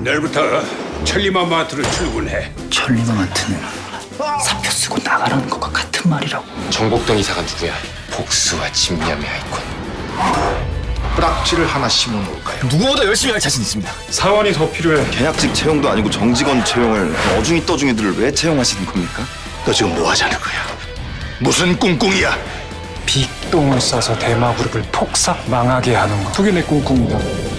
내일부터 천리마마트로 출근해. 천리마마트는 사표 쓰고 나가라는 것과 같은 말이라고. 정복동 이사가 누구야? 복수와 집념의 아이콘. 뿌락지를 하나 심어놓을까요? 누구보다 열심히 할 자신 있습니다. 사원이 더 필요해. 계약직 채용도 아니고 정직원 채용을 어중이 떠중이들을 왜 채용하시는 겁니까? 너 지금 뭐 하자는 거야? 무슨 꿍꿍이야? 빅똥을 싸서 대마그룹을 폭삭 망하게 하는 거. 그게 내 꿍꿍이다.